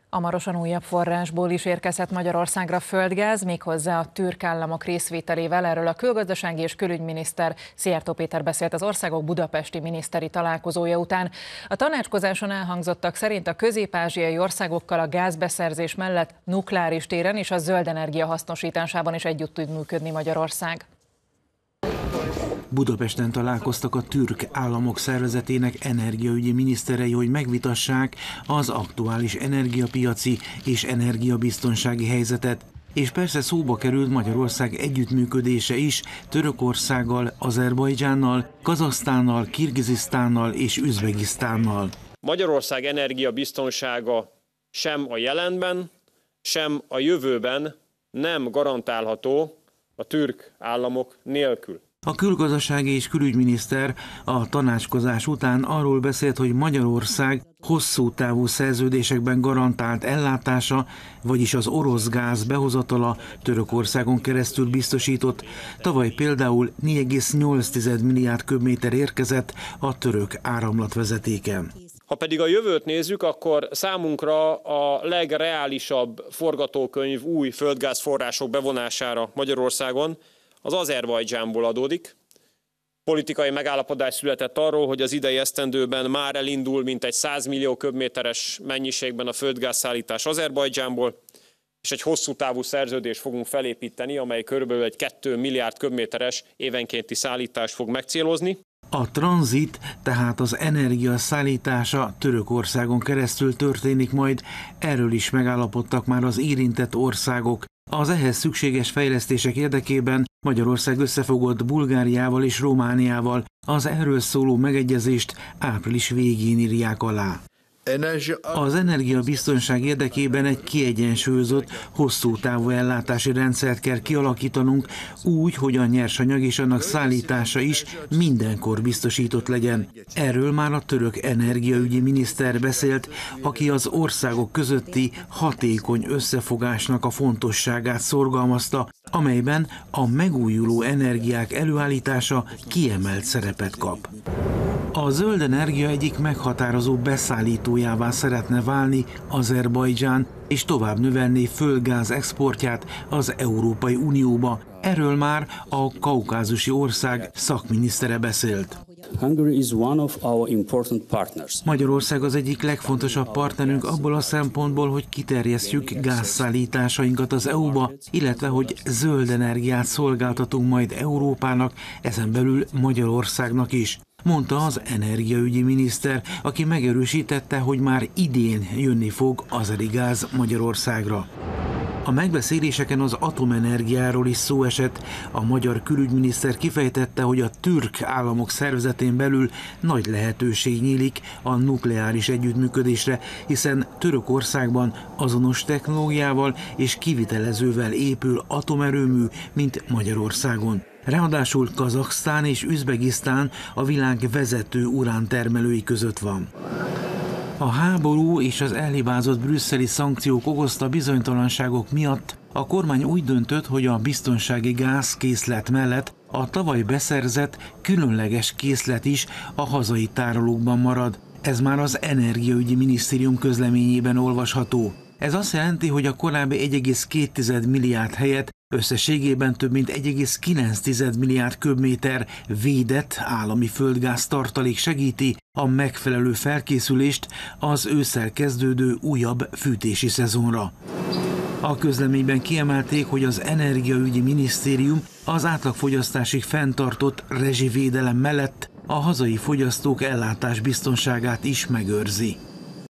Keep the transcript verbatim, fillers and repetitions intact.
Hamarosan újabb forrásból is érkezhet Magyarországra földgáz, méghozzá a türk államok részvételével. Erről a külgazdasági és külügyminiszter Szijjártó Péter beszélt az országok budapesti miniszteri találkozója után. A tanácskozáson elhangzottak szerint a közép-ázsiai országokkal a gázbeszerzés mellett nukleáris téren és a zöld energia hasznosításában is együtt tud működni Magyarország. Budapesten találkoztak a türk államok szervezetének energiaügyi miniszterei, hogy megvitassák az aktuális energiapiaci és energiabiztonsági helyzetet. És persze szóba került Magyarország együttműködése is Törökországgal, Azerbajdzsánnal, Kazahsztánnal, Kirgizisztánnal és Üzbegisztánnal. Magyarország energiabiztonsága sem a jelenben, sem a jövőben nem garantálható a türk államok nélkül. A külgazdasági és külügyminiszter a tanácskozás után arról beszélt, hogy Magyarország hosszú távú szerződésekben garantált ellátása, vagyis az orosz gáz behozatala Törökországon keresztül biztosított. Tavaly például négy egész nyolc milliárd köbméter érkezett a török áramlatvezetéken. Ha pedig a jövőt nézzük, akkor számunkra a legreálisabb forgatókönyv új földgázforrások bevonására Magyarországon az Azerbajdzsánból adódik. Politikai megállapodás született arról, hogy az idei esztendőben már elindul mintegy száz millió köbméteres mennyiségben a földgázszállítás Azerbajdzsánból, és egy hosszú távú szerződést fogunk felépíteni, amely körülbelül egy két milliárd köbméteres évenkénti szállítást fog megcélozni. A tranzit, tehát az energia szállítása Törökországon keresztül történik majd, erről is megállapodtak már az érintett országok. Az ehhez szükséges fejlesztések érdekében Magyarország összefogott Bulgáriával és Romániával, az erről szóló megegyezést április végén írják alá. Az energiabiztonság érdekében egy kiegyensúlyozott, hosszú távú ellátási rendszert kell kialakítanunk úgy, hogy a nyersanyag és annak szállítása is mindenkor biztosított legyen. Erről már a török energiaügyi miniszter beszélt, aki az országok közötti hatékony összefogásnak a fontosságát szorgalmazta, amelyben a megújuló energiák előállítása kiemelt szerepet kap. A zöld energia egyik meghatározó beszállítójává szeretne válni Azerbajdzsán, és tovább növelni földgáz exportját az Európai Unióba. Erről már a kaukázusi ország szakminisztere beszélt. Magyarország az egyik legfontosabb partnerünk abból a szempontból, hogy kiterjesztjük gázszállításainkat az é u-ba, illetve hogy zöld energiát szolgáltatunk majd Európának, ezen belül Magyarországnak is, mondta az energiaügyi miniszter, aki megerősítette, hogy már idén jönni fog azeri gáz Magyarországra. A megbeszéléseken az atomenergiáról is szó esett. A magyar külügyminiszter kifejtette, hogy a türk államok szervezetén belül nagy lehetőség nyílik a nukleáris együttműködésre, hiszen Törökországban azonos technológiával és kivitelezővel épül atomerőmű, mint Magyarországon. Ráadásul Kazahsztán és Üzbegisztán a világ vezető urántermelői között van. A háború és az elhibázott brüsszeli szankciók okozta bizonytalanságok miatt a kormány úgy döntött, hogy a biztonsági gázkészlet mellett a tavaly beszerzett különleges készlet is a hazai tárolókban marad. Ez már az Energiaügyi Minisztérium közleményében olvasható. Ez azt jelenti, hogy a korábbi egy egész két milliárd helyett összességében több mint egy egész kilenc milliárd köbméter védett állami földgáz tartalék segíti a megfelelő felkészülést az ősszel kezdődő újabb fűtési szezonra. A közleményben kiemelték, hogy az Energiaügyi Minisztérium az átlagfogyasztásig fenntartott rezsivédelem mellett a hazai fogyasztók ellátásbiztonságát is megőrzi.